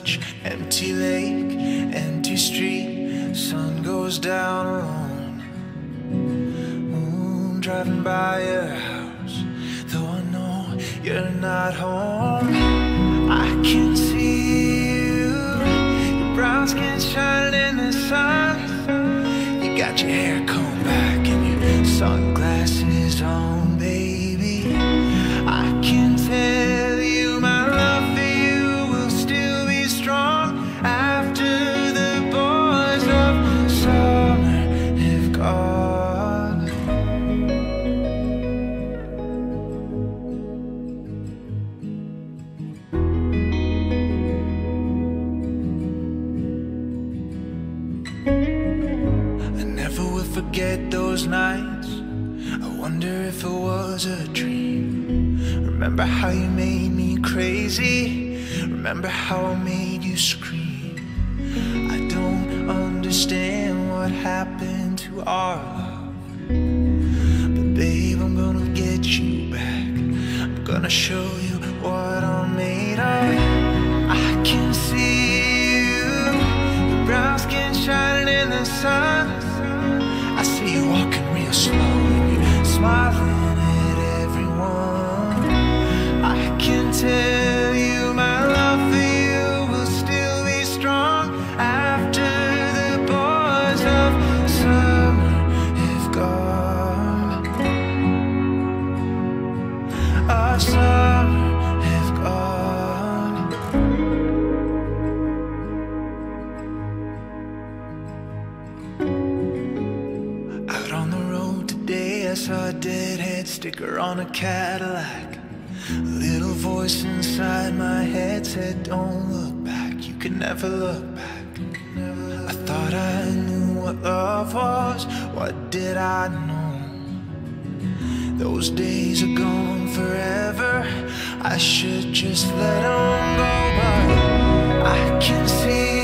beach, empty lake, empty street, sun goes down alone. Moon driving by your house, though I know you're not home. I can see you, your brown skin shining in the sun. You got your hair combed back and your sunglasses on, baby. I can tell you my love for you will still be strong after the boys of summer have gone. I never will forget those nights. I wonder if it was a dream. Remember how you made me crazy? Remember how I made you scream? I don't understand what happened to our love, but babe, I'm gonna get you back. I'm gonna show you what I'm made of. I can see you, your brown skin shining in the sun. I see you walking real slow and you're smiling at everyone. I can tell you my love for you will still be strong after the boys of summer have gone. Of summer have gone. Out on the road today, I saw a deadhead sticker on a Cadillac. A little voice inside my head said, don't look back, you can never look back. I thought I knew what love was, what did I know? Those days are gone forever, I should just let them go. But I can see